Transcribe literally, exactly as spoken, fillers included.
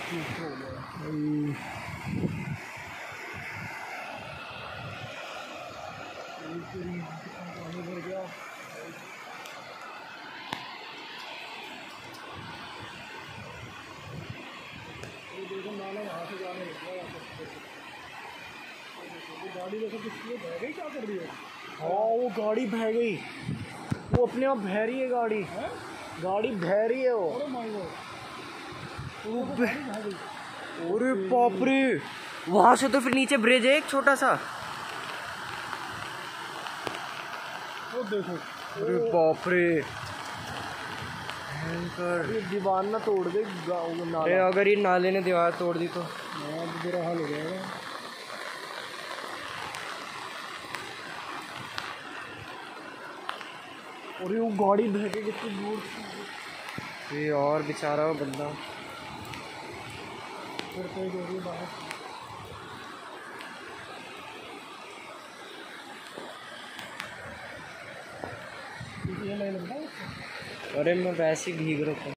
हो गया पानी भर गया। देखो नाला वहाँ से जाने लग गया। गाड़ी वैसे किसकी बह गई, क्या कर रही है? हाँ वो गाड़ी बह गई, वो अपने आप बह रही है गाड़ी है? गाड़ी बह रही है वो। अरे बाप रे, वहां से तो फिर नीचे ब्रिज है एक छोटा सा। वो देखो, अरे बाप रे, ये दीवार ना तोड़ दे नाला। अरे अगर ये नाले ने दीवार तोड़ दी तो बुरा हाल हो जाएगा। और ये वो गाड़ी बह के कितनी दूर, ये और बेचारा वो बंदा फिर कोई देरी बाहर। ये नहीं लगता। अरे मैं वैसे ही भीग रहा था।